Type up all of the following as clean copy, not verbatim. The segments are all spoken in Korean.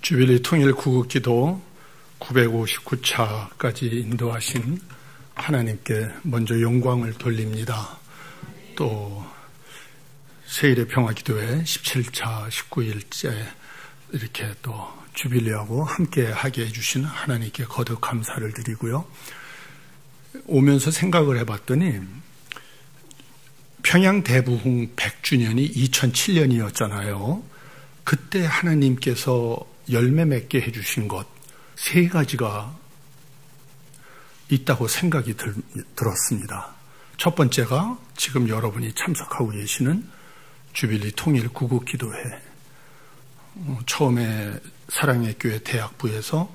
주빌리 통일 구국기도 959차까지 인도하신 하나님께 먼저 영광을 돌립니다. 또 세일의 평화기도회 17차 19일째 이렇게 또 주빌리하고 함께 하게 해주신 하나님께 거듭 감사를 드리고요. 오면서 생각을 해봤더니 평양 대부흥 100주년이 2007년이었잖아요. 그때 하나님께서 열매 맺게 해주신 것 세 가지가 있다고 생각이 들었습니다. 첫 번째가 지금 여러분이 참석하고 계시는 주빌리 통일 구국기도회. 처음에 사랑의 교회 대학부에서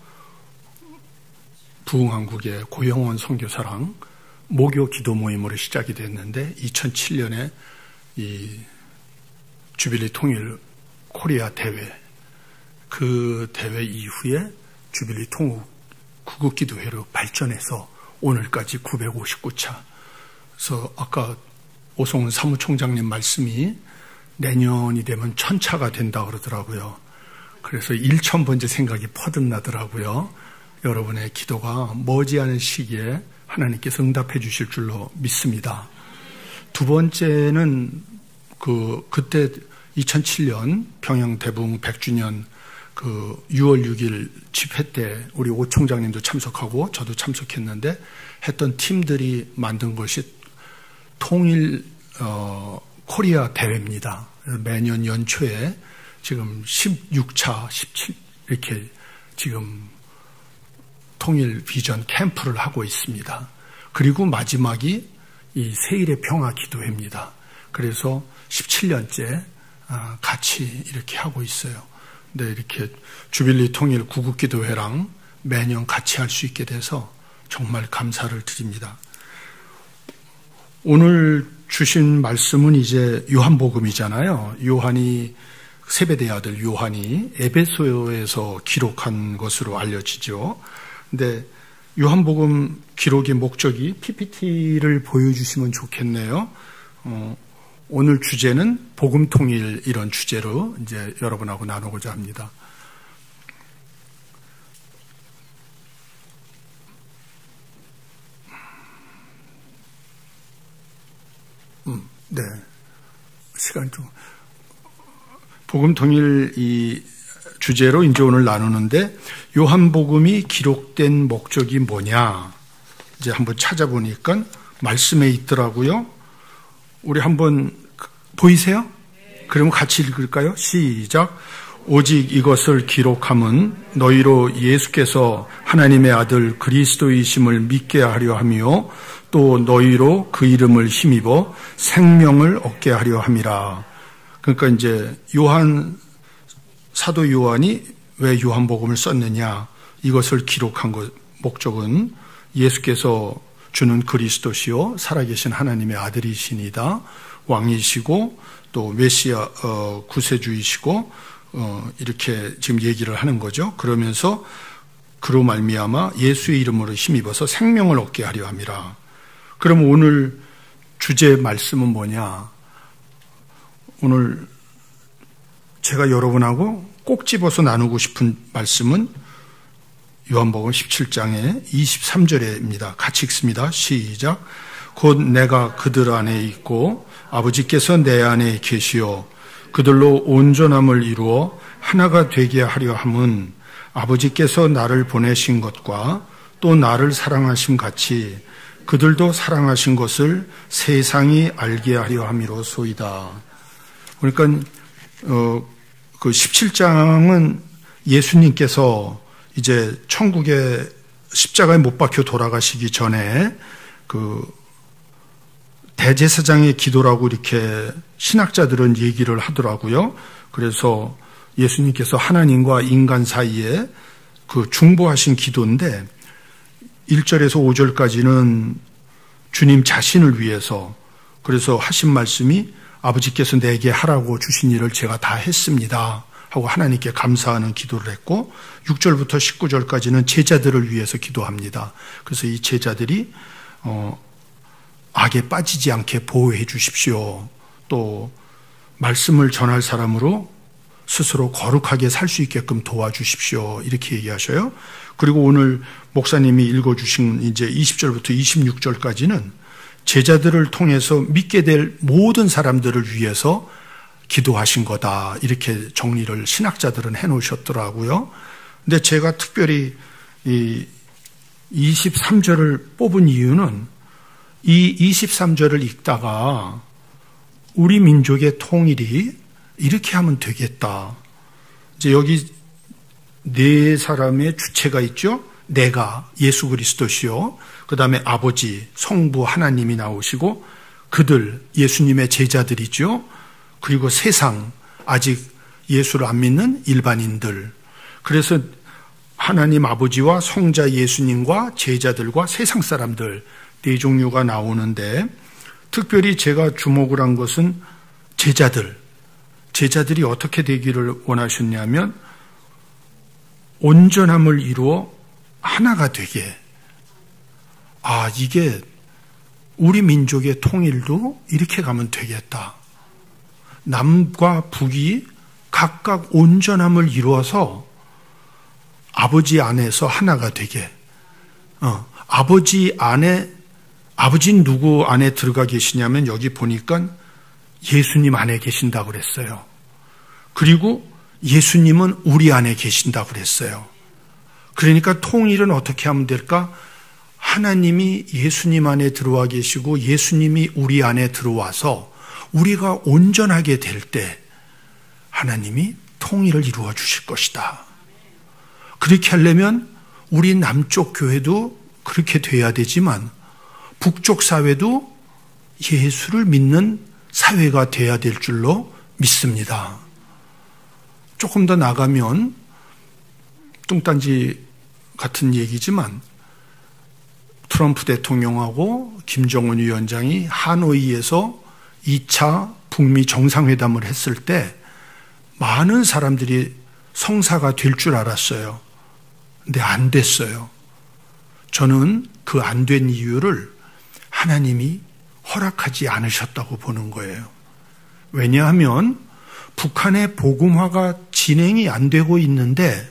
부흥한국의 고영원 선교사랑 모교 기도 모임으로 시작이 됐는데 2007년에 이 주빌리 통일 코리아 대회, 그 대회 이후에 주빌리 통일 구국기도회로 발전해서 오늘까지 959차. 그래서 아까 오성훈 사무총장님 말씀이 내년이 되면 1000차가 된다 그러더라고요. 그래서 1000번째 생각이 퍼든나더라고요. 여러분의 기도가 머지않은 시기에 하나님께서 응답해 주실 줄로 믿습니다. 두 번째는 그때 2007년 평양 대부흥 100주년 6월 6일 집회 때 우리 오 총장님도 참석하고 저도 참석했는데 했던 팀들이 만든 것이 통일 코리아 대회입니다. 매년 연초에 지금 16차, 17 이렇게 지금 통일 비전 캠프를 하고 있습니다. 그리고 마지막이 이 세일의 평화 기도회입니다. 그래서 17년째 같이 이렇게 하고 있어요. 네, 이렇게 주빌리 통일 구국기도회랑 매년 같이 할 수 있게 돼서 정말 감사를 드립니다. 오늘 주신 말씀은 이제 요한복음이잖아요. 요한이 세베대의 아들 요한이 에베소에서 기록한 것으로 알려지죠. 근데 요한복음 기록의 목적이 PPT를 보여주시면 좋겠네요. 오늘 주제는 복음 통일 이런 주제로 이제 여러분하고 나누고자 합니다. 네. 시간 좀. 복음 통일 이 주제로 이제 오늘 나누는데 요한복음이 기록된 목적이 뭐냐? 이제 한번 찾아보니까 말씀에 있더라고요. 우리 한번 보이세요? 그러면 같이 읽을까요? 시작. 오직 이것을 기록함은 너희로 예수께서 하나님의 아들 그리스도이심을 믿게 하려 하며 또 너희로 그 이름을 힘입어 생명을 얻게 하려 함이라. 그러니까 이제 사도 요한이 왜 요한복음을 썼느냐? 이것을 기록한 목적은 예수께서 주는 그리스도시요 살아계신 하나님의 아들이시니다. 왕이시고 또 메시아 구세주이시고 이렇게 지금 얘기를 하는 거죠. 그러면서 그로 말미암아 예수의 이름으로 힘입어서 생명을 얻게 하려 함이라. 그럼 오늘 주제 말씀은 뭐냐? 오늘 제가 여러분하고 꼭 집어서 나누고 싶은 말씀은 요한복음 17장의 23절입니다. 같이 읽습니다. 시작. 곧 내가 그들 안에 있고 아버지께서 내 안에 계시어 그들로 온전함을 이루어 하나가 되게 하려 함은 아버지께서 나를 보내신 것과 또 나를 사랑하심 같이 그들도 사랑하신 것을 세상이 알게 하려 함이로소이다. 그러니까 그 17장은 예수님께서 이제 천국에 십자가에 못 박혀 돌아가시기 전에 그 대제사장의 기도라고 이렇게 신학자들은 얘기를 하더라고요. 그래서 예수님께서 하나님과 인간 사이에 그 중보하신 기도인데 1절에서 5절까지는 주님 자신을 위해서 그래서 하신 말씀이 아버지께서 내게 하라고 주신 일을 제가 다 했습니다 하고 하나님께 감사하는 기도를 했고 6절부터 19절까지는 제자들을 위해서 기도합니다. 그래서 이 제자들이 악에 빠지지 않게 보호해 주십시오. 또 말씀을 전할 사람으로 스스로 거룩하게 살 수 있게끔 도와주십시오. 이렇게 얘기하셔요. 그리고 오늘 목사님이 읽어주신 이제 20절부터 26절까지는 제자들을 통해서 믿게 될 모든 사람들을 위해서 기도하신 거다. 이렇게 정리를 신학자들은 해놓으셨더라고요. 근데 제가 특별히 이 23절을 뽑은 이유는 이 23절을 읽다가 우리 민족의 통일이 이렇게 하면 되겠다. 이제 여기 네 사람의 주체가 있죠. 내가 예수 그리스도시요. 그 다음에 아버지, 성부 하나님이 나오시고 그들 예수님의 제자들이죠. 그리고 세상 아직 예수를 안 믿는 일반인들. 그래서 하나님 아버지와 성자 예수님과 제자들과 세상 사람들 네 종류가 나오는데 특별히 제가 주목을 한 것은 제자들이 어떻게 되기를 원하셨냐면 온전함을 이루어 하나가 되게. 이게 우리 민족의 통일도 이렇게 가면 되겠다. 남과 북이 각각 온전함을 이루어서 아버지 안에서 하나가 되게. 아버지는 누구 안에 들어가 계시냐면 여기 보니까 예수님 안에 계신다고 그랬어요. 그리고 예수님은 우리 안에 계신다고 그랬어요. 그러니까 통일은 어떻게 하면 될까? 하나님이 예수님 안에 들어와 계시고 예수님이 우리 안에 들어와서 우리가 온전하게 될 때 하나님이 통일을 이루어 주실 것이다. 그렇게 하려면 우리 남쪽 교회도 그렇게 돼야 되지만 북쪽 사회도 예수를 믿는 사회가 돼야 될 줄로 믿습니다. 조금 더 나가면 뚱딴지 같은 얘기지만 트럼프 대통령하고 김정은 위원장이 하노이에서 2차 북미 정상회담을 했을 때 많은 사람들이 성사가 될 줄 알았어요. 근데 안 됐어요. 저는 그 안 된 이유를 하나님이 허락하지 않으셨다고 보는 거예요. 왜냐하면 북한의 복음화가 진행이 안 되고 있는데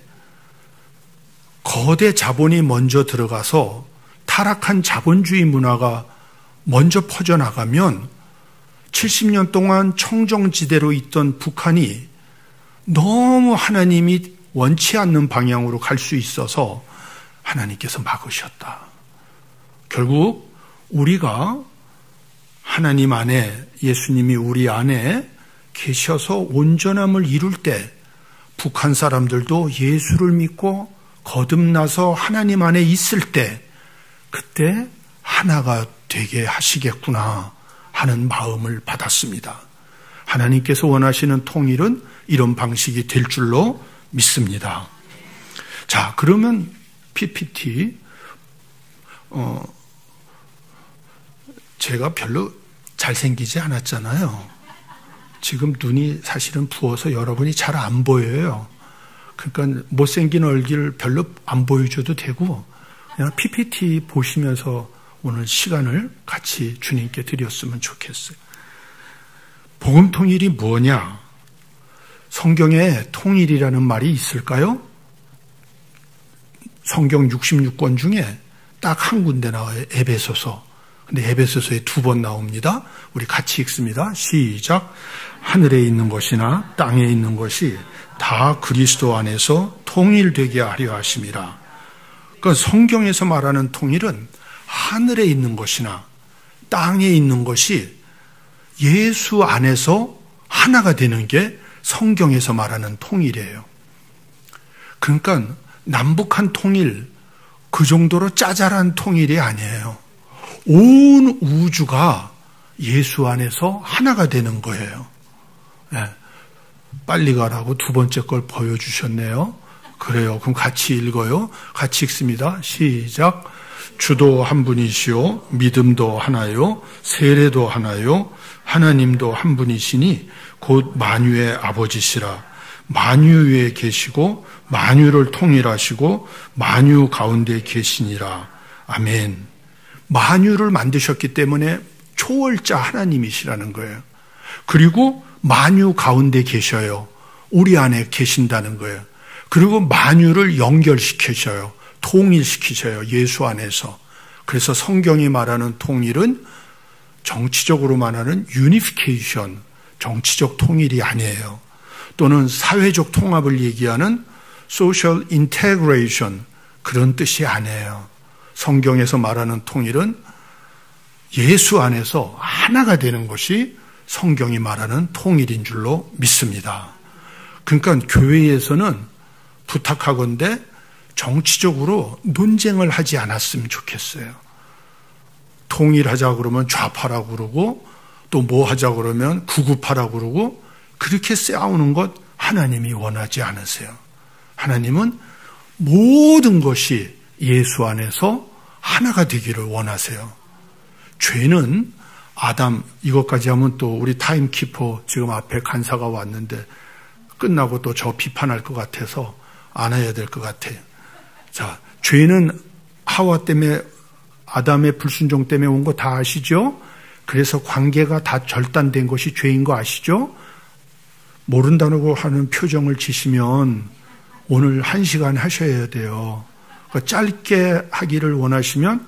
거대 자본이 먼저 들어가서 타락한 자본주의 문화가 먼저 퍼져나가면 70년 동안 청정지대로 있던 북한이 너무 하나님이 원치 않는 방향으로 갈 수 있어서 하나님께서 막으셨다. 결국 우리가 하나님 안에 예수님이 우리 안에 계셔서 온전함을 이룰 때 북한 사람들도 예수를 믿고 거듭나서 하나님 안에 있을 때 그때 하나가 되게 하시겠구나 하는 마음을 받았습니다. 하나님께서 원하시는 통일은 이런 방식이 될 줄로 믿습니다. 자, 그러면 PPT 제가 별로 잘생기지 않았잖아요. 지금 눈이 사실은 부어서 여러분이 잘 안 보여요. 그러니까 못생긴 얼굴 별로 안 보여줘도 되고 그냥 PPT 보시면서 오늘 시간을 같이 주님께 드렸으면 좋겠어요. 복음 통일이 뭐냐? 성경에 통일이라는 말이 있을까요? 성경 66권 중에 딱 한 군데 나와요. 에베소서. 근데 에베소서에 2번 나옵니다. 우리 같이 읽습니다. 시작. 하늘에 있는 것이나 땅에 있는 것이 다 그리스도 안에서 통일되게 하려 하심이라. 그러니까 성경에서 말하는 통일은 하늘에 있는 것이나 땅에 있는 것이 예수 안에서 하나가 되는 게 성경에서 말하는 통일이에요. 그러니까 남북한 통일 그 정도로 짜잘한 통일이 아니에요. 온 우주가 예수 안에서 하나가 되는 거예요. 네. 빨리 가라고 2번째 걸 보여주셨네요. 그래요. 그럼 같이 읽어요. 같이 읽습니다. 시작. 주도 한 분이시요 믿음도 하나요 세례도 하나요 하나님도 한 분이시니 곧 만유의 아버지시라. 만유 위에 계시고 만유를 통일하시고 만유 가운데 계시니라. 아멘. 만유를 만드셨기 때문에 초월자 하나님이시라는 거예요. 그리고 만유 가운데 계셔요. 우리 안에 계신다는 거예요. 그리고 만유를 연결시키셔요. 통일시키셔요. 예수 안에서. 그래서 성경이 말하는 통일은 정치적으로 말하는 유니피케이션, 정치적 통일이 아니에요. 또는 사회적 통합을 얘기하는 소셜 인테그레이션, 그런 뜻이 아니에요. 성경에서 말하는 통일은 예수 안에서 하나가 되는 것이 성경이 말하는 통일인 줄로 믿습니다. 그러니까 교회에서는 부탁하건대 정치적으로 논쟁을 하지 않았으면 좋겠어요. 통일하자 그러면 좌파라고 그러고 또 뭐 하자 그러면 구구파라고 그러고 그렇게 싸우는 것 하나님이 원하지 않으세요. 하나님은 모든 것이 예수 안에서 하나가 되기를 원하세요. 죄는 아담, 이것까지 하면 또 우리 타임키퍼 지금 앞에 간사가 왔는데 끝나고 또 저 비판할 것 같아서 안 해야 될 것 같아요. 자, 죄는 하와 때문에, 아담의 불순종 때문에 온 거 다 아시죠? 그래서 관계가 다 절단된 것이 죄인 거 아시죠? 모른다고 하는 표정을 지시면 오늘 1시간 하셔야 돼요. 그러니까 짧게 하기를 원하시면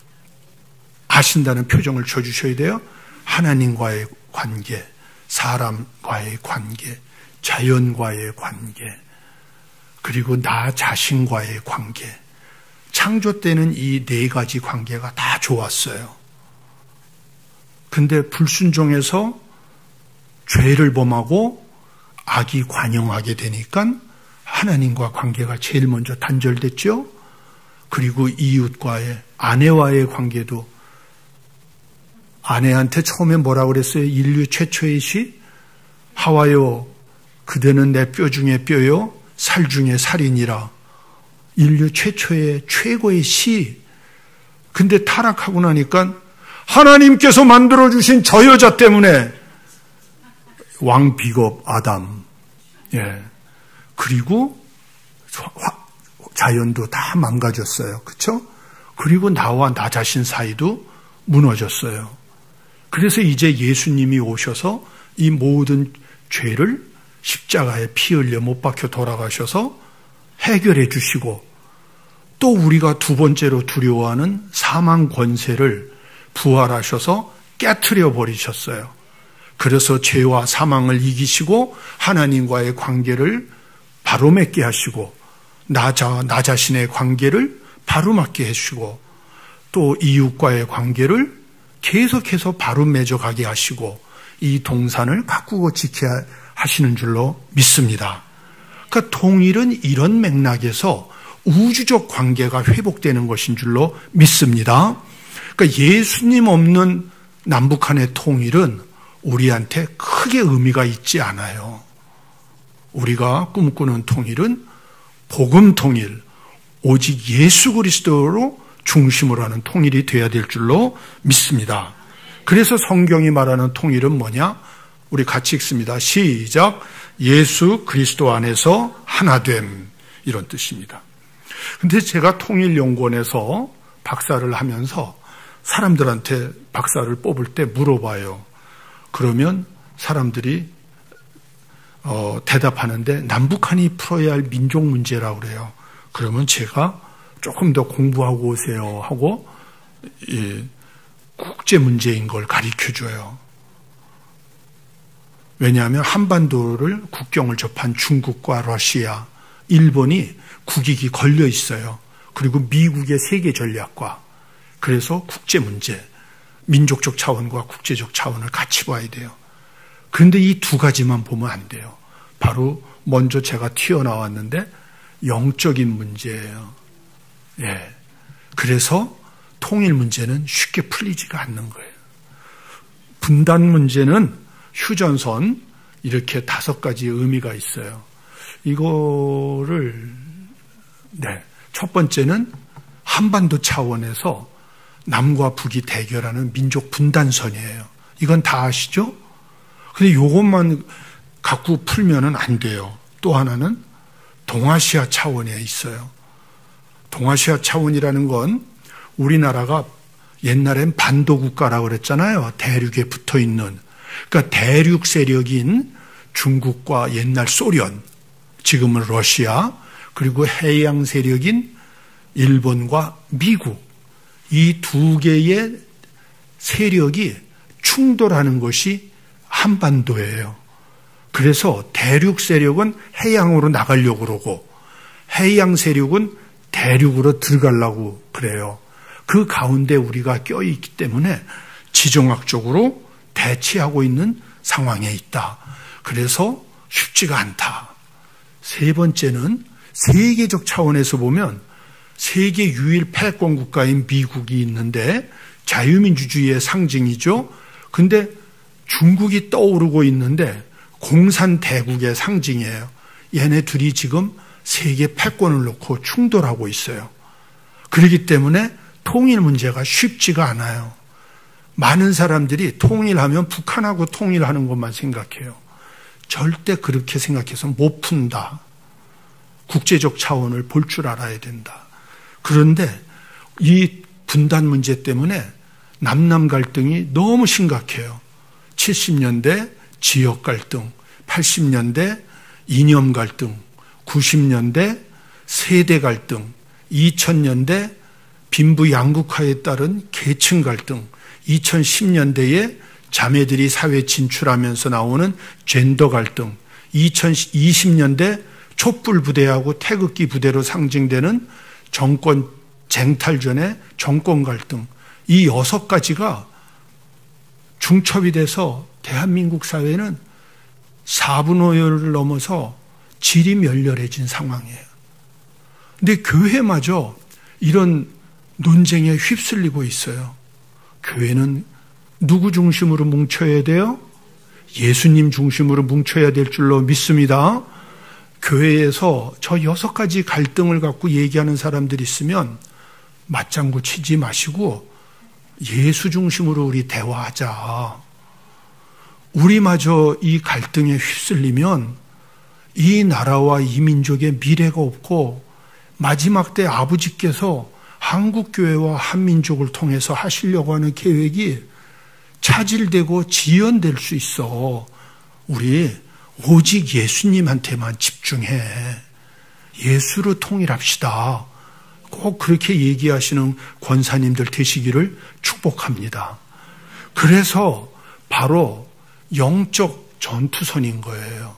아신다는 표정을 쳐주셔야 돼요. 하나님과의 관계, 사람과의 관계, 자연과의 관계, 그리고 나 자신과의 관계. 창조 때는 이 4가지 관계가 다 좋았어요. 근데 불순종해서 죄를 범하고 악이 관영하게 되니까 하나님과 관계가 제일 먼저 단절됐죠. 그리고 이웃과의, 아내와의 관계도, 아내한테 처음에 뭐라고 그랬어요? 인류 최초의 시? 하와요, 그대는 내 뼈 중에 뼈요, 살 중에 살이니라. 인류 최초의 최고의 시. 근데 타락하고 나니까 하나님께서 만들어주신 저 여자 때문에 왕 비겁 아담. 예. 그리고 자연도 다 망가졌어요. 그렇죠? 그리고 나와 나 자신 사이도 무너졌어요. 그래서 이제 예수님이 오셔서 이 모든 죄를 십자가에 피 흘려 못 박혀 돌아가셔서 해결해 주시고 또 우리가 두 번째로 두려워하는 사망 권세를 부활하셔서 깨트려 버리셨어요. 그래서 죄와 사망을 이기시고 하나님과의 관계를 바로 맺게 하시고 나 자신의 관계를 바로 맞게 해주시고 또 이웃과의 관계를 계속해서 바로 맺어가게 하시고 이 동산을 가꾸고 지켜야 하시는 줄로 믿습니다. 그러니까 통일은 이런 맥락에서 우주적 관계가 회복되는 것인 줄로 믿습니다. 그러니까 예수님 없는 남북한의 통일은 우리한테 크게 의미가 있지 않아요. 우리가 꿈꾸는 통일은 복음 통일, 오직 예수 그리스도로 중심으로 하는 통일이 되어야 될 줄로 믿습니다. 그래서 성경이 말하는 통일은 뭐냐? 우리 같이 읽습니다. 시작. 예수 그리스도 안에서 하나됨, 이런 뜻입니다. 근데 제가 통일연구원에서 박사를 하면서 사람들한테 박사를 뽑을 때 물어봐요. 그러면 사람들이 대답하는데 남북한이 풀어야 할 민족 문제라고 그래요. 그러면 제가 조금 더 공부하고 오세요 하고 국제 문제인 걸 가르쳐줘요. 왜냐하면 한반도를 국경을 접한 중국과 러시아, 일본이 국익이 걸려 있어요. 그리고 미국의 세계 전략과 그래서 국제 문제, 민족적 차원과 국제적 차원을 같이 봐야 돼요. 그런데 이 두 가지만 보면 안 돼요. 바로 먼저 제가 튀어나왔는데 영적인 문제예요. 예. 그래서 통일 문제는 쉽게 풀리지가 않는 거예요. 분단 문제는 휴전선 이렇게 5가지 의미가 있어요. 이거를 첫 번째는 한반도 차원에서 남과 북이 대결하는 민족 분단선이에요. 이건 다 아시죠? 근데 이것만 갖고 풀면은 안 돼요. 또 하나는 동아시아 차원에 있어요. 동아시아 차원이라는 건 우리나라가 옛날엔 반도 국가라고 그랬잖아요. 대륙에 붙어 있는. 그러니까 대륙 세력인 중국과 옛날 소련, 지금은 러시아, 그리고 해양 세력인 일본과 미국, 이 두 개의 세력이 충돌하는 것이 한반도예요. 그래서 대륙 세력은 해양으로 나가려고 그러고 해양 세력은 대륙으로 들어가려고 그래요. 그 가운데 우리가 껴있기 때문에 지정학적으로 대치하고 있는 상황에 있다. 그래서 쉽지가 않다. 세 번째는 세계적 차원에서 보면 세계 유일 패권 국가인 미국이 있는데 자유민주주의의 상징이죠. 근데 중국이 떠오르고 있는데 공산대국의 상징이에요. 얘네 둘이 지금 세계 패권을 놓고 충돌하고 있어요. 그렇기 때문에 통일 문제가 쉽지가 않아요. 많은 사람들이 통일하면 북한하고 통일하는 것만 생각해요. 절대 그렇게 생각해서 못 푼다. 국제적 차원을 볼 줄 알아야 된다. 그런데 이 분단 문제 때문에 남남 갈등이 너무 심각해요. 70년대 지역 갈등, 80년대 이념 갈등, 90년대 세대 갈등, 2000년대 빈부 양극화에 따른 계층 갈등, 2010년대에 자매들이 사회 진출하면서 나오는 젠더 갈등, 2020년대 촛불 부대하고 태극기 부대로 상징되는 정권 쟁탈 전의 정권 갈등, 이 6가지가 중첩이 돼서 대한민국 사회는 4분 5열을 넘어서 질이 멸렬해진 상황이에요. 근데 교회마저 이런 논쟁에 휩쓸리고 있어요. 교회는 누구 중심으로 뭉쳐야 돼요? 예수님 중심으로 뭉쳐야 될 줄로 믿습니다. 교회에서 저 6가지 갈등을 갖고 얘기하는 사람들이 있으면 맞장구 치지 마시고 예수 중심으로 우리 대화하자. 우리마저 이 갈등에 휩쓸리면 이 나라와 이 민족의 미래가 없고 마지막 때 아버지께서 한국교회와 한민족을 통해서 하시려고 하는 계획이 차질되고 지연될 수 있어. 우리 오직 예수님한테만 집중해. 예수로 통일합시다. 꼭 그렇게 얘기하시는 권사님들 되시기를 축복합니다. 그래서 바로 영적 전투선인 거예요.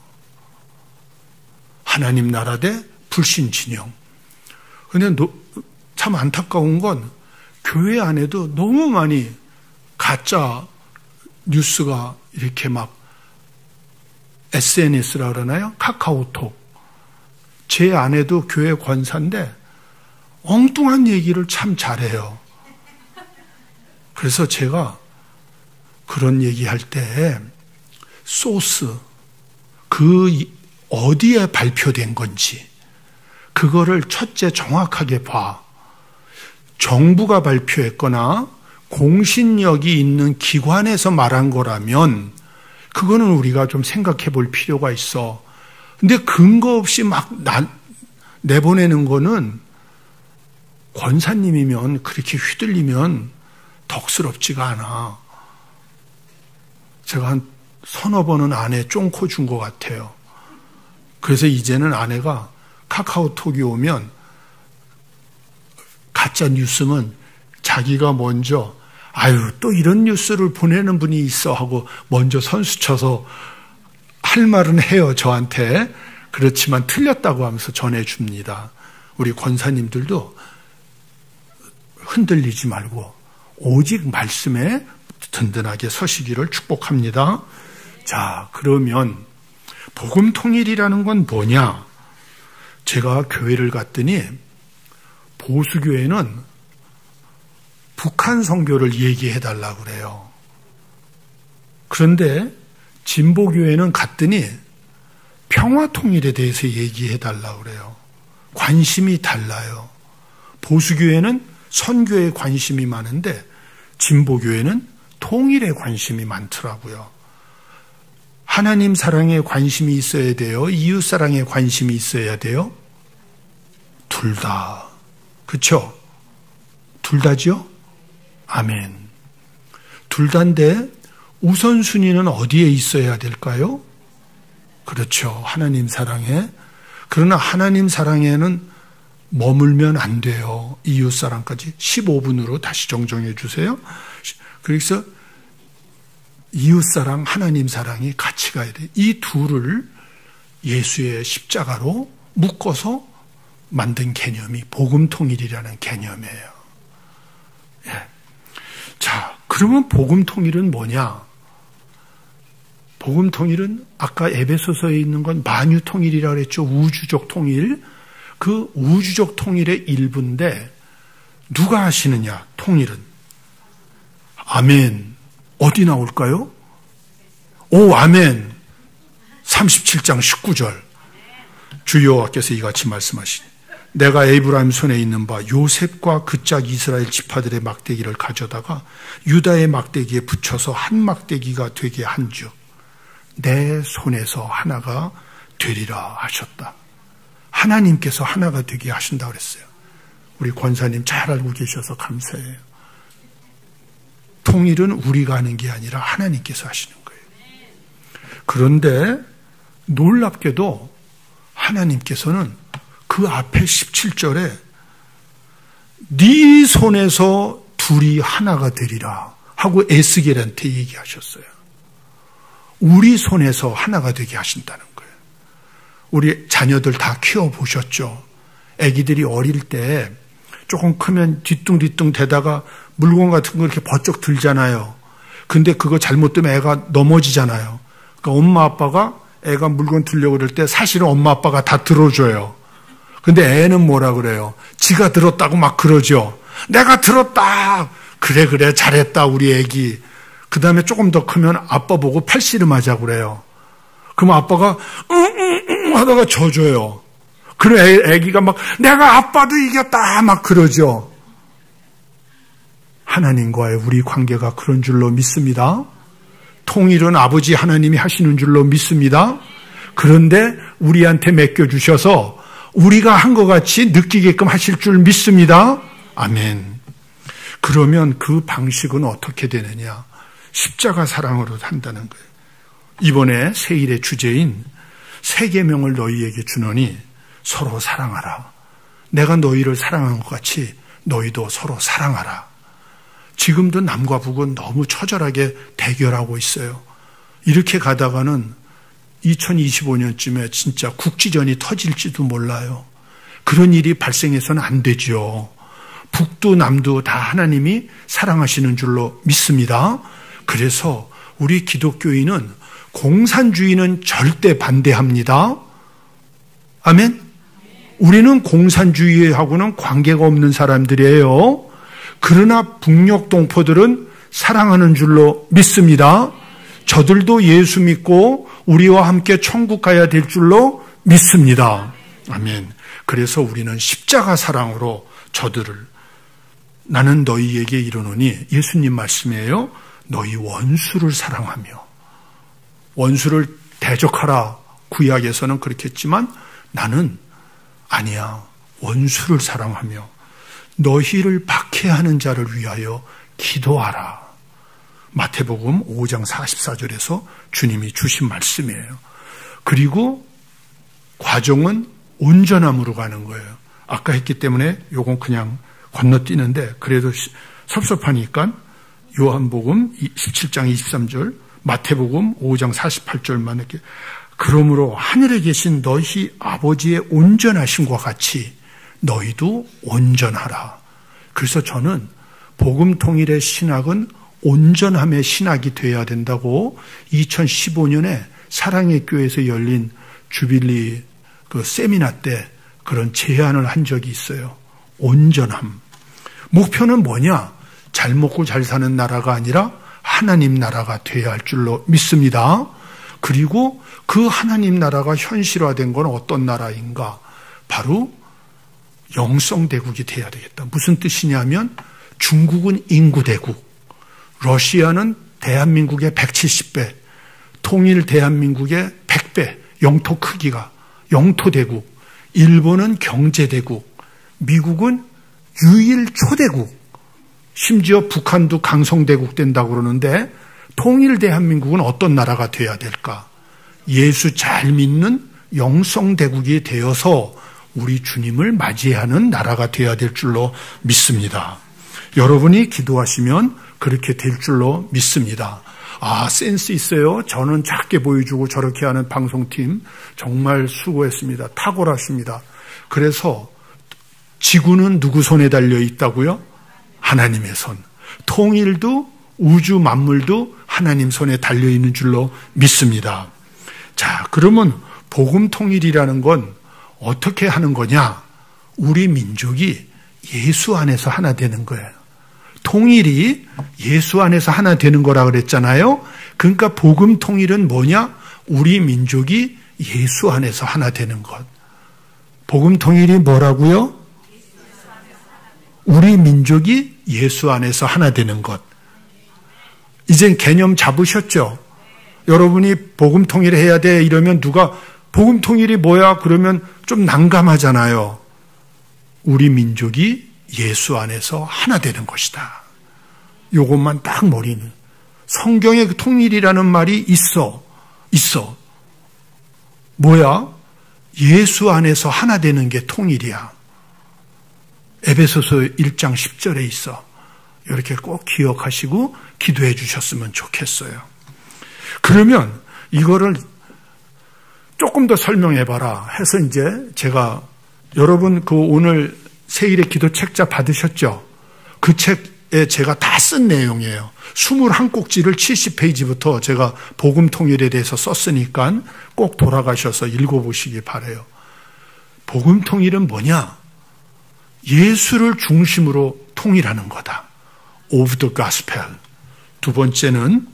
하나님 나라 대 불신 진영. 근데 참 안타까운 건 교회 안에도 너무 많이 가짜 뉴스가 이렇게 막 SNS라 그러나요? 카카오톡. 제 아내도 교회 권사인데 엉뚱한 얘기를 참 잘해요. 그래서 제가 그런 얘기할 때 소스, 어디에 발표된 건지 그거를 첫째 정확하게 봐. 정부가 발표했거나 공신력이 있는 기관에서 말한 거라면 그거는 우리가 좀 생각해 볼 필요가 있어. 근데 근거 없이 막 내보내는 거는 권사님이면 그렇게 휘둘리면 덕스럽지가 않아. 제가 한 서너 번은 아내 쫑코 준 것 같아요. 그래서 이제는 아내가 카카오톡이 오면 가짜 뉴스면 자기가 먼저 또 이런 뉴스를 보내는 분이 있어 하고 먼저 선수 쳐서 할 말은 해요, 저한테. 그렇지만 틀렸다고 하면서 전해줍니다. 우리 권사님들도 흔들리지 말고 오직 말씀에 든든하게 서시기를 축복합니다. 자, 그러면 복음 통일이라는 건 뭐냐? 제가 교회를 갔더니 보수교회는 북한 선교를 얘기해 달라고 그래요. 그런데 진보교회는 갔더니 평화 통일에 대해서 얘기해 달라고 그래요. 관심이 달라요. 보수교회는 선교에 관심이 많은데 진보교회는 통일에 관심이 많더라고요. 하나님 사랑에 관심이 있어야 돼요? 이웃 사랑에 관심이 있어야 돼요? 둘 다. 그렇죠? 둘 다죠? 아멘. 둘 다인데 우선순위는 어디에 있어야 될까요? 그렇죠. 하나님 사랑에. 그러나 하나님 사랑에는 머물면 안 돼요. 이웃 사랑까지. 15분으로 다시 정정해 주세요. 그래서 이웃 사랑, 하나님 사랑이 같이 가야 돼. 이 둘을 예수의 십자가로 묶어서 만든 개념이 복음 통일이라는 개념이에요. 예. 자, 그러면 복음 통일은 뭐냐? 복음 통일은 아까 에베소서에 있는 건 만유 통일이라고 그랬죠. 우주적 통일. 그 우주적 통일의 일부인데 누가 하시느냐? 통일은. 아멘. 어디 나올까요? 오, 아멘. 37장 19절. 주 여호와께서 이같이 말씀하시니 내가 에브라임 손에 있는 바 요셉과 그 짝 이스라엘 지파들의 막대기를 가져다가 유다의 막대기에 붙여서 한 막대기가 되게 한즉 내 손에서 하나가 되리라 하셨다. 하나님께서 하나가 되게 하신다 그랬어요. 우리 권사님 잘 알고 계셔서 감사해요. 통일은 우리가 하는 게 아니라 하나님께서 하시는 거예요. 그런데 놀랍게도 하나님께서는 그 앞에 17절에 네 손에서 둘이 하나가 되리라 하고 에스겔한테 얘기하셨어요. 우리 손에서 하나가 되게 하신다는 거예요. 우리 자녀들 다 키워보셨죠? 아기들이 어릴 때 조금 크면 뒤뚱뒤뚱 대다가 물건 같은 거 이렇게 버쩍 들잖아요. 근데 그거 잘못되면 애가 넘어지잖아요. 그러니까 엄마 아빠가 애가 물건 들려고 그럴 때 사실은 엄마 아빠가 다 들어줘요. 근데 애는 뭐라 그래요? 지가 들었다고 막 그러죠. 내가 들었다. 그래 잘했다 우리 애기. 그 다음에 조금 더 크면 아빠 보고 팔씨름하자고 그래요. 그럼 아빠가 응 하다가 져줘요. 그럼 애기가 막 내가 아빠도 이겼다 막 그러죠. 하나님과의 우리 관계가 그런 줄로 믿습니다. 통일은 아버지 하나님이 하시는 줄로 믿습니다. 그런데 우리한테 맡겨주셔서 우리가 한 것 같이 느끼게끔 하실 줄 믿습니다. 아멘. 그러면 그 방식은 어떻게 되느냐? 십자가 사랑으로 한다는 거예요. 이번에 세일의 주제인 세 계명을 너희에게 주노니 서로 사랑하라. 내가 너희를 사랑한 것 같이 너희도 서로 사랑하라. 지금도 남과 북은 너무 처절하게 대결하고 있어요. 이렇게 가다가는 2025년쯤에 진짜 국지전이 터질지도 몰라요. 그런 일이 발생해서는 안 되죠. 북도 남도 다 하나님이 사랑하시는 줄로 믿습니다. 그래서 우리 기독교인은 공산주의는 절대 반대합니다. 아멘? 우리는 공산주의하고는 관계가 없는 사람들이에요. 그러나 북녘 동포들은 사랑하는 줄로 믿습니다. 저들도 예수 믿고 우리와 함께 천국 가야 될 줄로 믿습니다. 아멘. 그래서 우리는 십자가 사랑으로 저들을 나는 너희에게 이르노니 예수님 말씀이에요. 너희 원수를 사랑하며 원수를 대적하라. 구약에서는 그렇게 했지만 나는 아니야. 원수를 사랑하며 너희를 박해하는 자를 위하여 기도하라. 마태복음 5장 44절에서 주님이 주신 말씀이에요. 그리고 과정은 온전함으로 가는 거예요. 아까 했기 때문에 요건 그냥 건너뛰는데 그래도 섭섭하니까 요한복음 17장 23절, 마태복음 5장 48절만 이렇게 그러므로 하늘에 계신 너희 아버지의 온전하심과 같이 너희도 온전하라. 그래서 저는 복음 통일의 신학은 온전함의 신학이 되어야 된다고 2015년에 사랑의 교회에서 열린 주빌리 그 세미나 때 그런 제안을 한 적이 있어요. 온전함. 목표는 뭐냐? 잘 먹고 잘 사는 나라가 아니라 하나님 나라가 되어야 할 줄로 믿습니다. 그리고 그 하나님 나라가 현실화된 건 어떤 나라인가? 바로 영성대국이 돼야 되겠다. 무슨 뜻이냐면 중국은 인구대국, 러시아는 대한민국의 170배, 통일 대한민국의 100배, 영토 크기가, 영토대국, 일본은 경제대국, 미국은 유일 초대국, 심지어 북한도 강성대국 된다고 그러는데 통일 대한민국은 어떤 나라가 돼야 될까? 예수 잘 믿는 영성대국이 되어서 우리 주님을 맞이하는 나라가 되어야 될 줄로 믿습니다. 여러분이 기도하시면 그렇게 될 줄로 믿습니다. 아, 센스 있어요. 저는 작게 보여주고 저렇게 하는 방송팀 정말 수고했습니다. 탁월하십니다. 그래서 지구는 누구 손에 달려 있다고요? 하나님의 손. 통일도 우주 만물도 하나님 손에 달려 있는 줄로 믿습니다. 자, 그러면 복음 통일이라는 건 어떻게 하는 거냐? 우리 민족이 예수 안에서 하나 되는 거예요. 통일이 예수 안에서 하나 되는 거라 그랬잖아요. 그러니까 복음 통일은 뭐냐? 우리 민족이 예수 안에서 하나 되는 것. 복음 통일이 뭐라고요? 우리 민족이 예수 안에서 하나 되는 것. 이젠 개념 잡으셨죠? 여러분이 복음 통일을 해야 돼 이러면 누가 복음 통일이 뭐야? 그러면 좀 난감하잖아요. 우리 민족이 예수 안에서 하나 되는 것이다. 요것만 딱 머리는. 성경에 그 통일이라는 말이 있어. 뭐야? 예수 안에서 하나 되는 게 통일이야. 에베소서 1장 10절에 있어. 이렇게 꼭 기억하시고 기도해 주셨으면 좋겠어요. 그러면 이거를 조금 더 설명해봐라 해서 이제 제가 여러분 그 오늘 세일의 기도 책자 받으셨죠? 그 책에 제가 다 쓴 내용이에요. 21꼭지를 70페이지부터 제가 복음 통일에 대해서 썼으니까 꼭 돌아가셔서 읽어보시기 바라요. 복음 통일은 뭐냐? 예수를 중심으로 통일하는 거다. Of the Gospel. 두 번째는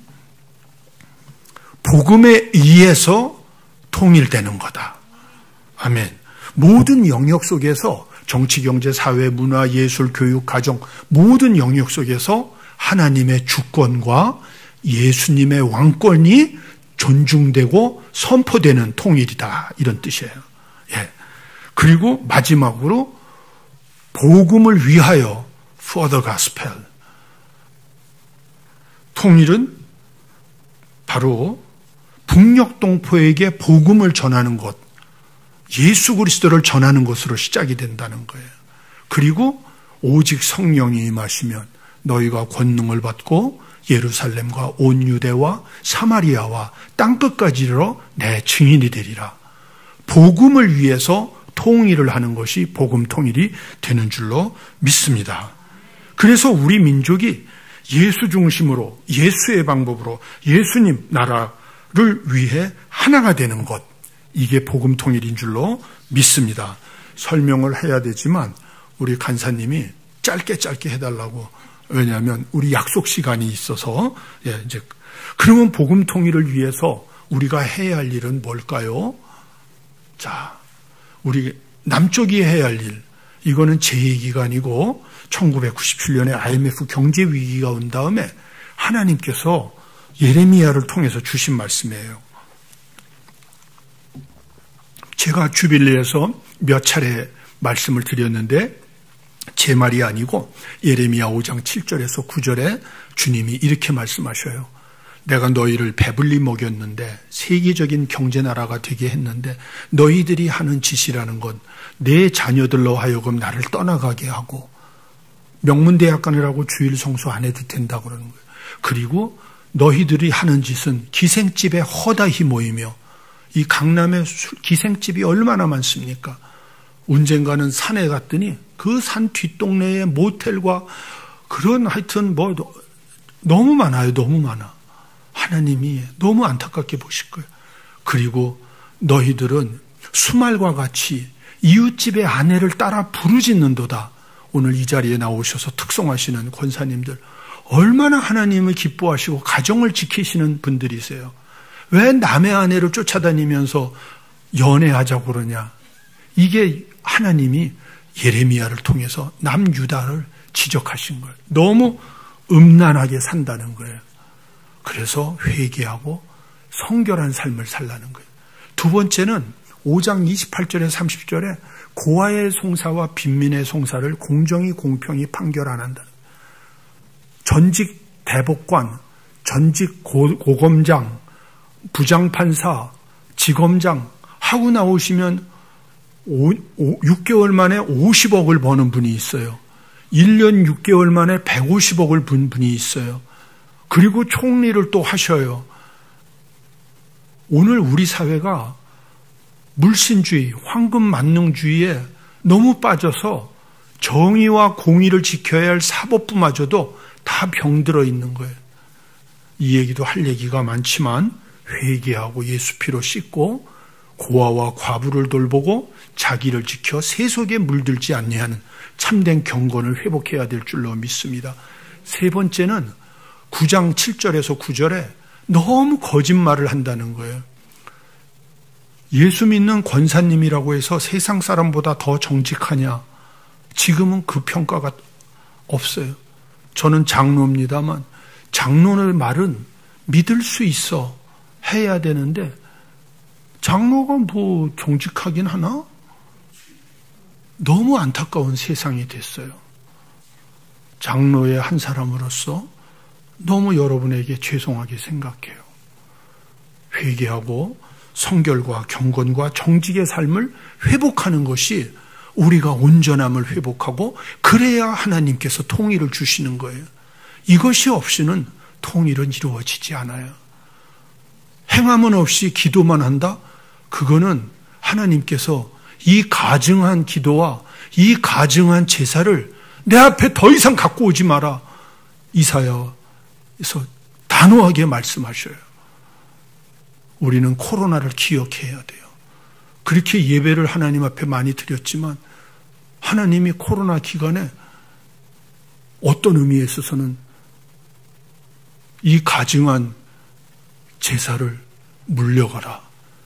복음에 의해서 통일되는 거다. 아멘. 모든 영역 속에서 정치, 경제, 사회, 문화, 예술, 교육, 가정 모든 영역 속에서 하나님의 주권과 예수님의 왕권이 존중되고 선포되는 통일이다. 이런 뜻이에요. 예. 그리고 마지막으로 복음을 위하여 for the gospel. 통일은 바로 북녘 동포에게 복음을 전하는 것, 예수 그리스도를 전하는 것으로 시작이 된다는 거예요. 그리고 오직 성령이 임하시면 너희가 권능을 받고 예루살렘과 온 유대와 사마리아와 땅끝까지 이르러 내 증인이 되리라. 복음을 위해서 통일을 하는 것이 복음 통일이 되는 줄로 믿습니다. 그래서 우리 민족이 예수 중심으로 예수의 방법으로 예수님 나라를 위해 하나가 되는 것, 이게 복음 통일인 줄로 믿습니다. 설명을 해야 되지만 우리 간사님이 짧게 해달라고. 왜냐하면 우리 약속 시간이 있어서. 이제 그러면 복음 통일을 위해서 우리가 해야 할 일은 뭘까요? 자, 우리 남쪽이 해야 할 일, 이거는 제2기간이고 1997년에 IMF 경제 위기가 온 다음에 하나님께서 예레미야를 통해서 주신 말씀이에요. 제가 주빌리에서 몇 차례 말씀을 드렸는데 제 말이 아니고 예레미야 5장 7절에서 9절에 주님이 이렇게 말씀하셔요. 내가 너희를 배불리 먹였는데 세계적인 경제나라가 되게 했는데 너희들이 하는 짓이라는 건 내 자녀들로 하여금 나를 떠나가게 하고 명문대학 가느라고 주일 성수 안 해도 된다고 그러는 거예요. 그리고 너희들이 하는 짓은 기생집에 허다히 모이며, 이 강남에 기생집이 얼마나 많습니까? 언젠가는 산에 갔더니 그 산 뒷동네에 모텔과 그런 하여튼 뭐 너무 많아요. 너무 많아. 하나님이 너무 안타깝게 보실 거예요. 그리고 너희들은 수말과 같이 이웃집의 아내를 따라 부르짖는도다. 오늘 이 자리에 나오셔서 특송하시는 권사님들, 얼마나 하나님을 기뻐하시고 가정을 지키시는 분들이세요. 왜 남의 아내를 쫓아다니면서 연애하자고 그러냐. 이게 하나님이 예레미야를 통해서 남유다를 지적하신 거예요. 너무 음란하게 산다는 거예요. 그래서 회개하고 성결한 삶을 살라는 거예요. 두 번째는 5장 28절에 30절에 고아의 송사와 빈민의 송사를 공정히 공평히 판결 안 한다. 전직 대법관, 전직 고검장, 부장판사, 지검장 하고 나오시면 6개월 만에 50억을 버는 분이 있어요. 1년 6개월 만에 150억을 번 분이 있어요. 그리고 총리를 또 하셔요. 오늘 우리 사회가 물신주의, 황금만능주의에 너무 빠져서 정의와 공의를 지켜야 할 사법부마저도 다 병들어 있는 거예요. 이 얘기도 할 얘기가 많지만 회개하고 예수 피로 씻고 고아와 과부를 돌보고 자기를 지켜 세속에 물들지 않냐는 참된 경건을 회복해야 될 줄로 믿습니다. 세 번째는 9장 7절에서 9절에 너무 거짓말을 한다는 거예요. 예수 믿는 권사님이라고 해서 세상 사람보다 더 정직하냐? 지금은 그 평가가 없어요. 저는 장로입니다만 장로의 말은 믿을 수 있어 해야 되는데 장로가 뭐 정직하긴 하나? 너무 안타까운 세상이 됐어요. 장로의 한 사람으로서 너무 여러분에게 죄송하게 생각해요. 회개하고 성결과 경건과 정직의 삶을 회복하는 것이 우리가 온전함을 회복하고 그래야 하나님께서 통일을 주시는 거예요. 이것이 없이는 통일은 이루어지지 않아요. 행함은 없이 기도만 한다? 그거는 하나님께서 이 가증한 기도와 이 가증한 제사를 내 앞에 더 이상 갖고 오지 마라. 이사야에서 단호하게 말씀하셔요. 우리는 코로나를 기억해야 돼요. 그렇게 예배를 하나님 앞에 많이 드렸지만 하나님이 코로나 기간에 어떤 의미에 있어서는 이 가증한 제사를 물려가라.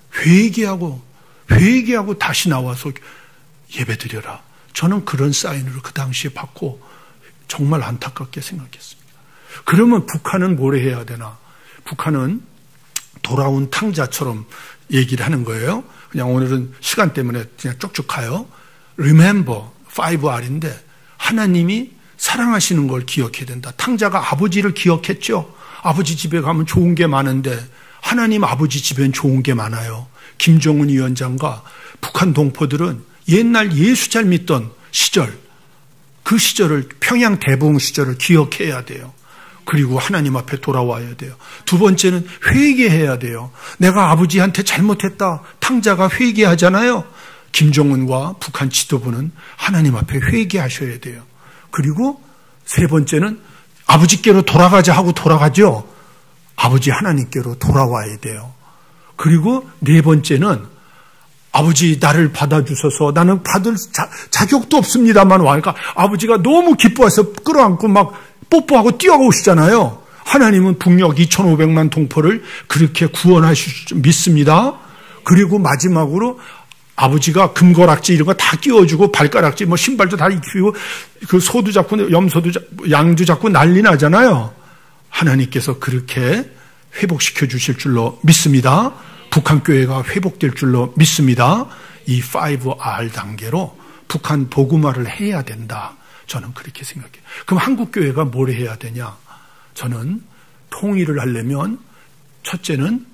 회개하고 다시 나와서 예배드려라. 저는 그런 사인으로 그 당시에 받고 정말 안타깝게 생각했습니다. 그러면 북한은 뭘 해야 되나? 북한은 돌아온 탕자처럼 얘기를 하는 거예요. 그냥 오늘은 시간 때문에 그냥 쭉쭉 가요. Remember, 5R인데 하나님이 사랑하시는 걸 기억해야 된다. 탕자가 아버지를 기억했죠. 아버지 집에 가면 좋은 게 많은데 하나님 아버지 집엔 좋은 게 많아요. 김정은 위원장과 북한 동포들은 옛날 예수 잘 믿던 시절, 그 시절을 평양 대붕 시절을 기억해야 돼요. 그리고 하나님 앞에 돌아와야 돼요. 두 번째는 회개해야 돼요. 내가 아버지한테 잘못했다. 탕자가 회개하잖아요. 김정은과 북한 지도부는 하나님 앞에 회개하셔야 돼요. 그리고 세 번째는 아버지께로 돌아가자 하고 돌아가죠. 아버지 하나님께로 돌아와야 돼요. 그리고 네 번째는 아버지 나를 받아주셔서 나는 받을 자격도 없습니다만 와니까 아버지가 너무 기뻐해서 끌어안고 막 뽀뽀하고 뛰어오시잖아요. 하나님은 북녘 2,500만 동포를 그렇게 구원하실 줄 믿습니다. 그리고 마지막으로 아버지가 금거락지 이런 거 다 끼워주고 발가락지 뭐 신발도 다 입히고 그 소도 잡고 염소도 잡고 양도 잡고 난리 나잖아요. 하나님께서 그렇게 회복시켜 주실 줄로 믿습니다. 북한 교회가 회복될 줄로 믿습니다. 이 5R 단계로 북한 복음화를 해야 된다. 저는 그렇게 생각해요. 그럼 한국 교회가 뭘 해야 되냐? 저는 통일을 하려면 첫째는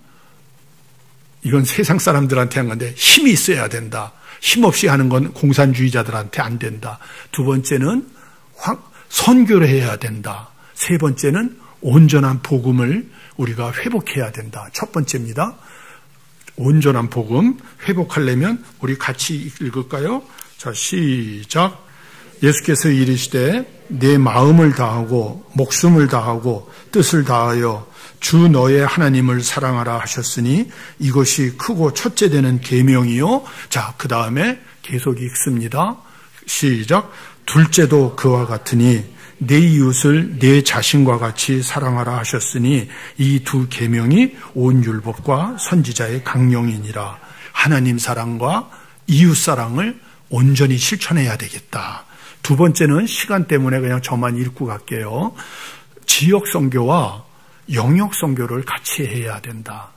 이건 세상 사람들한테 한 건데 힘이 있어야 된다. 힘 없이 하는 건 공산주의자들한테 안 된다. 두 번째는 선교를 해야 된다. 세 번째는 온전한 복음을 우리가 회복해야 된다. 첫 번째입니다. 온전한 복음 회복하려면 우리 같이 읽을까요? 자, 시작. 예수께서 이르시되 내 마음을 다하고 목숨을 다하고 뜻을 다하여 주 너의 하나님을 사랑하라 하셨으니 이것이 크고 첫째 되는 계명이요. 자, 그 다음에 계속 읽습니다. 시작. 둘째도 그와 같으니 내 이웃을 내 자신과 같이 사랑하라 하셨으니 이 두 계명이 온 율법과 선지자의 강령이니라. 하나님 사랑과 이웃 사랑을 온전히 실천해야 되겠다. 두 번째는 시간 때문에 그냥 저만 읽고 갈게요. 지역 선교와 영역 선교를 같이 해야 된다.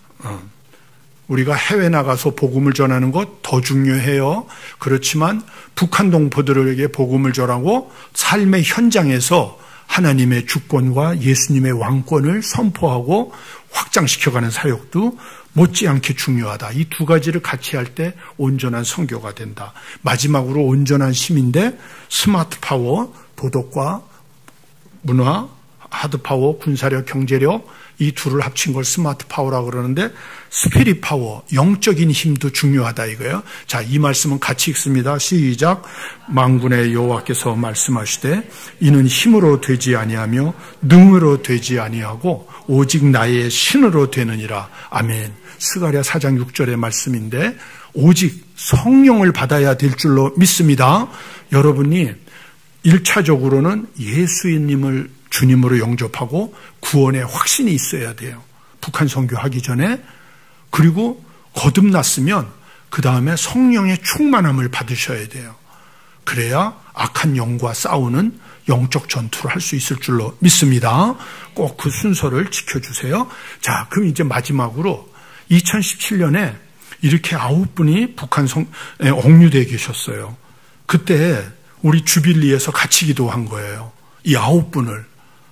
우리가 해외 나가서 복음을 전하는 것 더 중요해요. 그렇지만 북한 동포들에게 복음을 전하고 삶의 현장에서 하나님의 주권과 예수님의 왕권을 선포하고 확장시켜가는 사역도 못지않게 중요하다. 이 두 가지를 같이 할 때 온전한 선교가 된다. 마지막으로 온전한 힘인데 스마트 파워, 도덕과 문화, 하드 파워, 군사력, 경제력 이 둘을 합친 걸 스마트 파워라고 그러는데 스피릿 파워, 영적인 힘도 중요하다 이거예요. 자, 이 말씀은 같이 읽습니다. 시작. 만군의 여호와께서 말씀하시되 이는 힘으로 되지 아니하며 능으로 되지 아니하고 오직 나의 신으로 되느니라. 아멘. 스가랴 4장 6절의 말씀인데 오직 성령을 받아야 될 줄로 믿습니다. 여러분이 1차적으로는 예수님을 주님으로 영접하고 구원의 확신이 있어야 돼요. 북한 선교하기 전에. 그리고 거듭났으면 그 다음에 성령의 충만함을 받으셔야 돼요. 그래야 악한 영과 싸우는 영적 전투를 할 수 있을 줄로 믿습니다. 꼭 그 순서를 지켜주세요. 자, 그럼 이제 마지막으로 2017년에 이렇게 9분이 북한 억류되어 계셨어요. 그때 우리 주빌리에서 같이 기도한 거예요. 이 9분을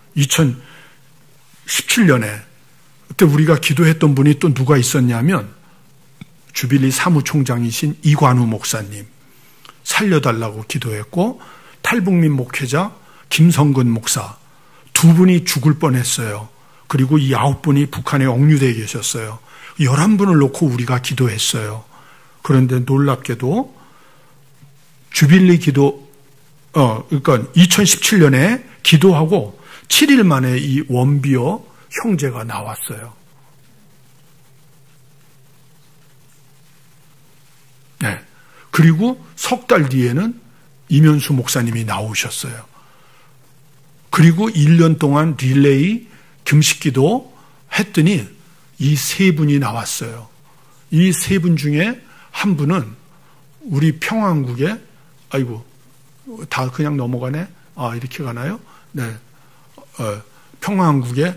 2017년에 그때 우리가 기도했던 분이 또 누가 있었냐면 주빌리 사무총장이신 이관우 목사님 살려달라고 기도했고 탈북민 목회자 김성근 목사 두 분이 죽을 뻔했어요. 그리고 이 9분이 북한에 억류되어 계셨어요. 11분을 놓고 우리가 기도했어요. 그런데 놀랍게도 주빌리 그러니까 2017년에 기도하고 7일 만에 이 원비어 형제가 나왔어요. 네. 그리고 석 달 뒤에는 이면수 목사님이 나오셨어요. 그리고 1년 동안 릴레이 금식기도 했더니 이 세 분이 나왔어요. 이 세 분 중에 한 분은 우리 평안국에 아이고 다 그냥 넘어가네. 아 이렇게 가나요? 네. 평안국의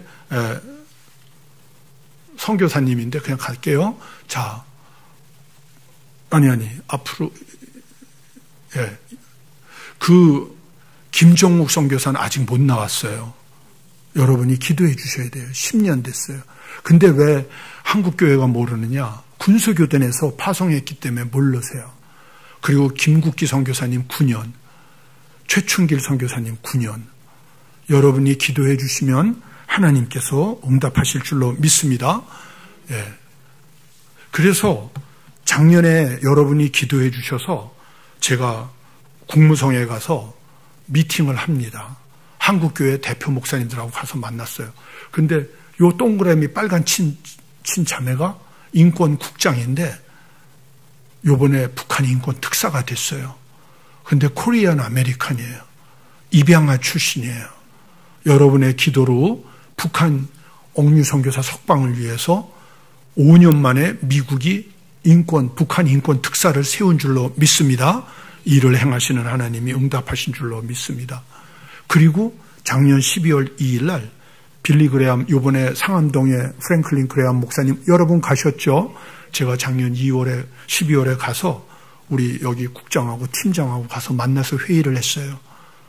선교사님인데 그냥 갈게요. 자, 아니 앞으로 예. 그 김종국 선교사는 아직 못 나왔어요. 여러분이 기도해 주셔야 돼요. 10년 됐어요. 근데 왜 한국교회가 모르느냐? 군소교단에서 파송했기 때문에 모르세요. 그리고 김국기 선교사님 9년, 최춘길 선교사님 9년. 여러분이 기도해 주시면 하나님께서 응답하실 줄로 믿습니다. 예. 그래서 작년에 여러분이 기도해 주셔서 제가 국무성에 가서 미팅을 합니다. 한국교회 대표 목사님들하고 가서 만났어요. 근데 요 동그라미 빨간 친 자매가 인권국장인데 요번에 북한 인권 특사가 됐어요. 근데 코리안 아메리칸이에요. 입양아 출신이에요. 여러분의 기도로 북한 억류 선교사 석방을 위해서 5년 만에 미국이 북한 인권 특사를 세운 줄로 믿습니다. 일을 행하시는 하나님이 응답하신 줄로 믿습니다. 그리고 작년 12월 2일 날 빌리 그레암 요번에 상암동에 프랭클린 그레암 목사님 여러분 가셨죠? 제가 작년 12월에 가서 우리 여기 국장하고 팀장하고 가서 만나서 회의를 했어요.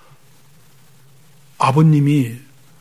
아버님이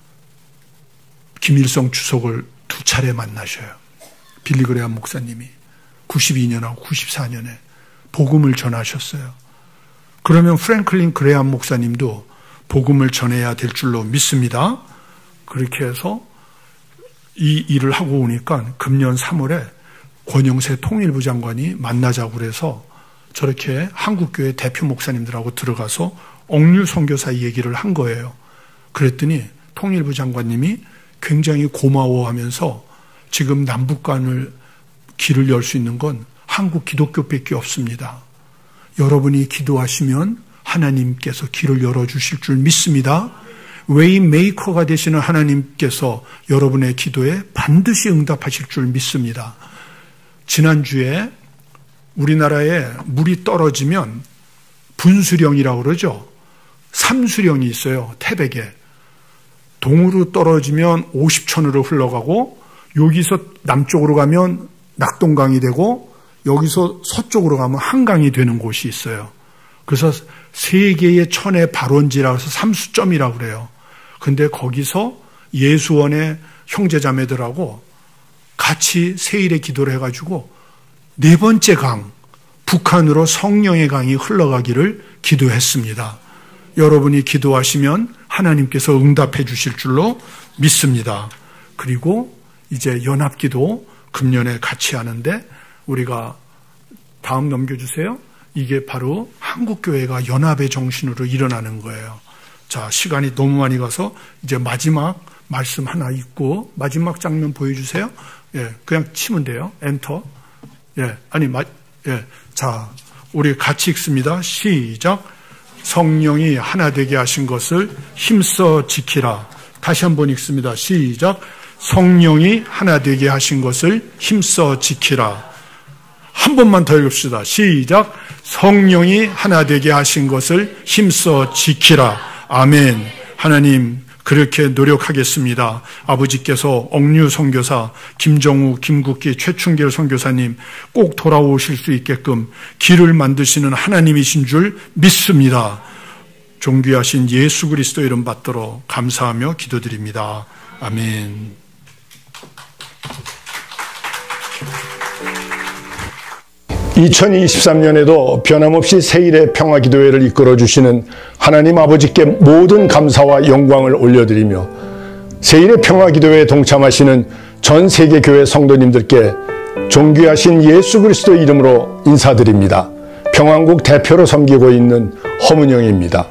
김일성 주석을 2차례 만나셔요. 빌리 그레암 목사님이 92년하고 94년에 복음을 전하셨어요. 그러면 프랭클린 그레암 목사님도 복음을 전해야 될 줄로 믿습니다. 그렇게 해서 이 일을 하고 오니까 금년 3월에 권영세 통일부 장관이 만나자고 그래서 저렇게 한국교회 대표 목사님들하고 들어가서 억류 선교사 얘기를 한 거예요. 그랬더니 통일부 장관님이 굉장히 고마워하면서 지금 남북 간을 길을 열 수 있는 건 한국 기독교밖에 없습니다. 여러분이 기도하시면 하나님께서 길을 열어주실 줄 믿습니다. 웨이메이커가 되시는 하나님께서 여러분의 기도에 반드시 응답하실 줄 믿습니다. 지난주에 우리나라에 물이 떨어지면 분수령이라고 그러죠. 삼수령이 있어요. 태백에. 동으로 떨어지면 50천으로 흘러가고 여기서 남쪽으로 가면 낙동강이 되고 여기서 서쪽으로 가면 한강이 되는 곳이 있어요. 그래서 세 개의 천의 발원지라고 해서 삼수점이라고 그래요. 근데 거기서 예수원의 형제자매들하고 같이 세일의 기도를 해가지고 네 번째 강, 북한으로 성령의 강이 흘러가기를 기도했습니다. 여러분이 기도하시면 하나님께서 응답해 주실 줄로 믿습니다. 그리고 이제 연합기도 금년에 같이 하는데 우리가 다음 넘겨주세요. 이게 바로 한국교회가 연합의 정신으로 일어나는 거예요. 자, 시간이 너무 많이 가서 이제 마지막 말씀 하나 읽고 마지막 장면 보여주세요. 예, 그냥 치면 돼요. 엔터. 예, 아니, 자, 우리 같이 읽습니다. 시작. 성령이 하나 되게 하신 것을 힘써 지키라. 다시 한번 읽습니다. 시작. 성령이 하나 되게 하신 것을 힘써 지키라. 한 번만 더 읽읍시다. 시작. 성령이 하나 되게 하신 것을 힘써 지키라. 아멘. 하나님, 그렇게 노력하겠습니다. 아버지께서 억류 선교사, 김정우, 김국기, 최충길 선교사님 꼭 돌아오실 수 있게끔 길을 만드시는 하나님이신 줄 믿습니다. 존귀하신 예수 그리스도 이름 받들어 감사하며 기도드립니다. 아멘. (2023년에도) 변함없이 세일의 평화기도회를 이끌어주시는 하나님 아버지께 모든 감사와 영광을 올려드리며 세일의 평화기도회에 동참하시는 전 세계 교회 성도님들께 존귀하신 예수 그리스도 이름으로 인사드립니다. 평안국 대표로 섬기고 있는 허문영입니다.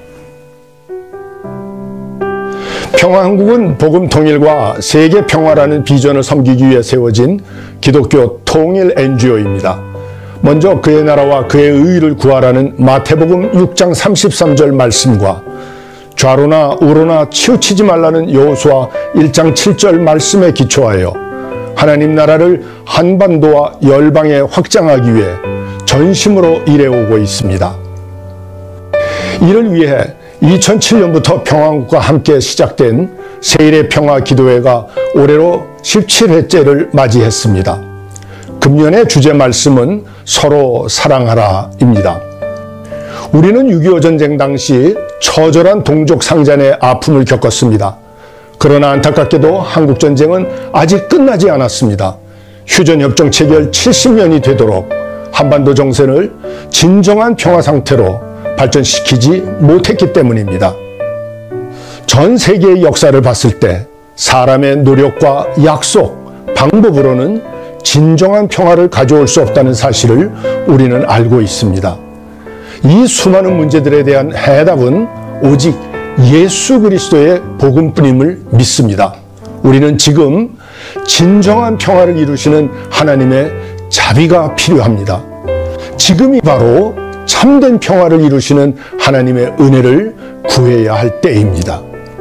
평화한국은 복음 통일과 세계 평화라는 비전을 섬기기 위해 세워진 기독교 통일 NGO입니다. 먼저 그의 나라와 그의 의를 구하라는 마태복음 6장 33절 말씀과 좌로나 우로나 치우치지 말라는 여호수아 1장 7절 말씀에 기초하여 하나님 나라를 한반도와 열방에 확장하기 위해 전심으로 일해오고 있습니다. 이를 위해 2007년부터 평화한국과 함께 시작된 세일의 평화기도회가 올해로 17회째를 맞이했습니다. 금년의 주제 말씀은 서로 사랑하라입니다. 우리는 6.25 전쟁 당시 처절한 동족 상잔의 아픔을 겪었습니다. 그러나 안타깝게도 한국전쟁은 아직 끝나지 않았습니다. 휴전협정 체결 70년이 되도록 한반도 정세를 진정한 평화 상태로 발전시키지 못했기 때문입니다. 전 세계의 역사를 봤을 때 사람의 노력과 약속, 방법으로는 진정한 평화를 가져올 수 없다는 사실을 우리는 알고 있습니다. 이 수많은 문제들에 대한 해답은 오직 예수 그리스도의 복음뿐임을 믿습니다. 우리는 지금 진정한 평화를 이루시는 하나님의 자비가 필요합니다. 지금이 바로 참된 평화를 이루시는 하나님의 은혜를 구해야 할 때입니다.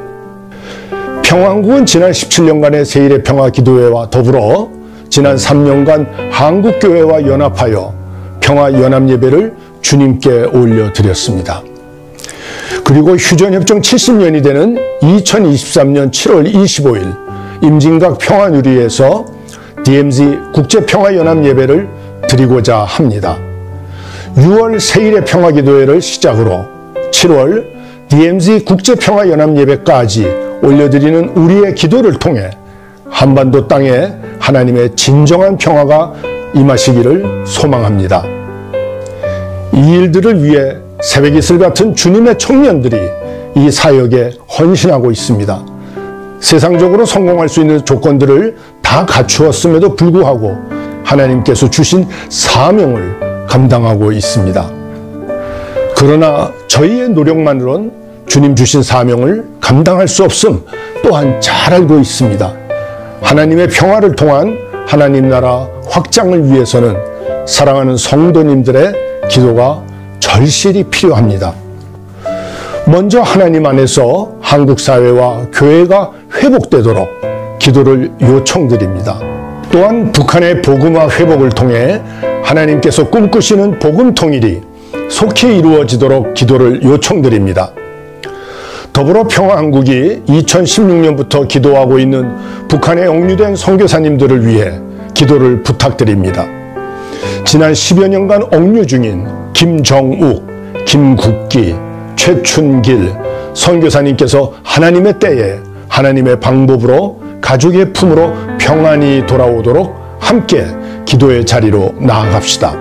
평화한국은 지난 17년간의 세일의 평화기도회와 더불어 지난 3년간 한국교회와 연합하여 평화연합예배를 주님께 올려드렸습니다. 그리고 휴전협정 70년이 되는 2023년 7월 25일 임진각 평화누리에서 DMZ 국제평화연합예배를 드리고자 합니다. 6월 세일의 평화기도회를 시작으로 7월 DMZ 국제평화연합예배까지 올려드리는 우리의 기도를 통해 한반도 땅에 하나님의 진정한 평화가 임하시기를 소망합니다. 이 일들을 위해 새벽이슬 같은 주님의 청년들이 이 사역에 헌신하고 있습니다. 세상적으로 성공할 수 있는 조건들을 다 갖추었음에도 불구하고 하나님께서 주신 사명을 감당하고 있습니다. 그러나 저희의 노력만으론 주님 주신 사명을 감당할 수 없음 또한 잘 알고 있습니다. 하나님의 평화를 통한 하나님 나라 확장을 위해서는 사랑하는 성도님들의 기도가 절실히 필요합니다. 먼저 하나님 안에서 한국 사회와 교회가 회복되도록 기도를 요청드립니다. 또한 북한의 복음화 회복을 통해 하나님께서 꿈꾸시는 복음 통일이 속히 이루어지도록 기도를 요청드립니다. 더불어 평화한국이 2016년부터 기도하고 있는 북한에 억류된 선교사님들을 위해 기도를 부탁드립니다. 지난 10여 년간 억류 중인 김정욱, 김국기, 최춘길 선교사님께서 하나님의 때에 하나님의 방법으로 가족의 품으로 평안이 돌아오도록 함께 기도의 자리로 나아갑시다.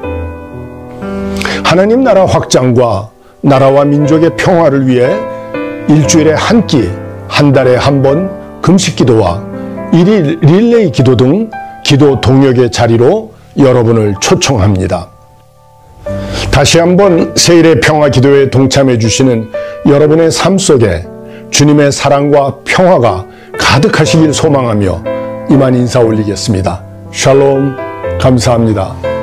하나님 나라 확장과 나라와 민족의 평화를 위해 일주일에 한 끼, 한 달에 한 번 금식 기도와 일일 릴레이 기도 등 기도 동역의 자리로 여러분을 초청합니다. 다시 한번 세일의 평화 기도에 동참해 주시는 여러분의 삶 속에 주님의 사랑과 평화가 가득하시길 소망하며 이만 인사 올리겠습니다. 샬롬, 감사합니다.